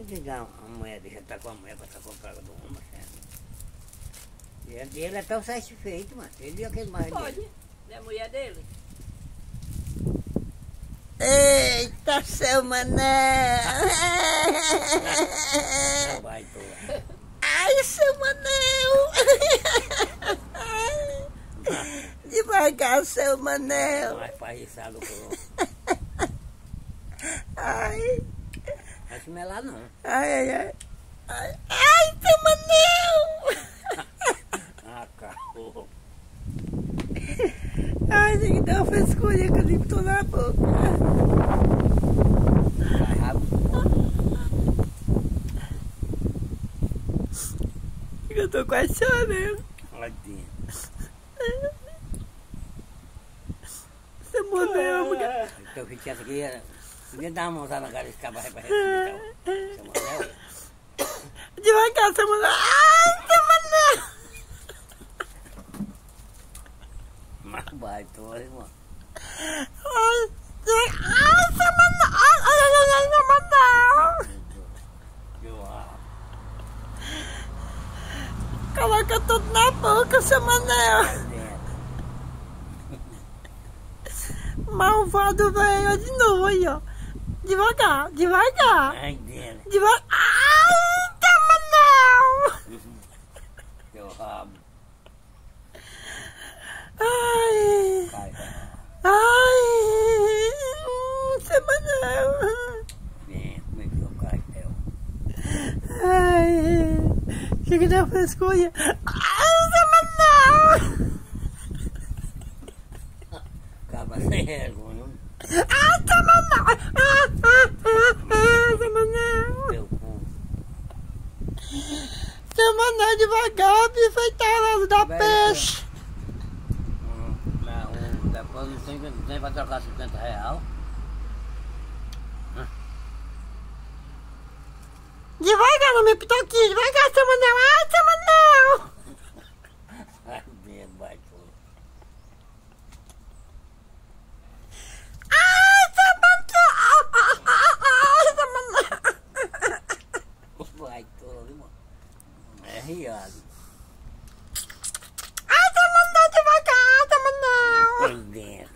desligar a mulher, deixa estar com a mulher pra estar com a praga do homem, e ele até o satisfeito, mas ele e aquele marido. Pode, é a mulher dele. Eita, seu Manel! Ai, seu Manel! Devagar, seu Manel! Vai parriçado com... Ai! Não vai melar não. Ai, ai, ai! Ai, ai, seu Manel! Ah, cachorro! Ai, tem que dar uma frescurinha que eu limpo na boca. Vai rápido. Eu tô quase chorando. Olha dentro. Seu Manel, mulher. Então eu fiquei aqui, podia dar uma mãozada na cara desse cabaré pra responder. Seu Manel. Devagar, seu Manel. Ai, seu Manel! Mas vai, tô, irmão. Ai, seu Manel! Ai, ai, ai, ai, seu Manel! Coloca tudo na boca, seu Manel. Malvado, velho. De novo aí, ó. Devagar, devagar. Ai, dentro. Devagar. Ai, seu Manel! Seu rabo. Ai. Cai, vai. Ai. Seu Manel. Vem, como é que eu caio? Ai. Que deu frescura. Ai, seu Manel. Acaba sem vergonha. Ai, seu Manel. Ai, seu Manel. Teu cu. Seu Manel, devagar, enfeitar da peixe. Depois não tem pra trocar R$50. Devagar no meu pitoquinho, devagar, seu Manel. Ai, seu Manel. Ai, dentro, vai, pô. Ai, seu Manel. Ai, seu Manel. Vai, tô, irmão. É riado. Ai, seu Manel, devagar, seu Manel. Vai dentro.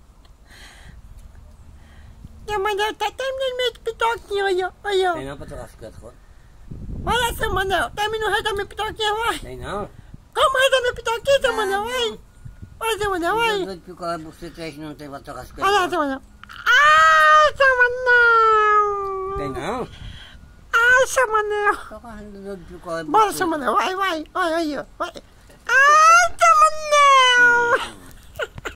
Seu Manel tá terminando meu pitoquinho, olha, olha. Tem não pra trocar R$50? Olha, seu Manel, termina o resto da minha pitoquinha, vai. Tem não? Como o resto da minha pitoquinha, seu Manel, vai. Olha, seu Manel, vai. Dois picolé você tem, não tem pra trocar R$50? Olha, seu Manel. Ai, seu Manel. Tem não? Ai, seu Manel. Tô correndo dois picolé. Bora, seu Manel, vai, vai. Olha aí, ó. Vai. Ai, seu Manel.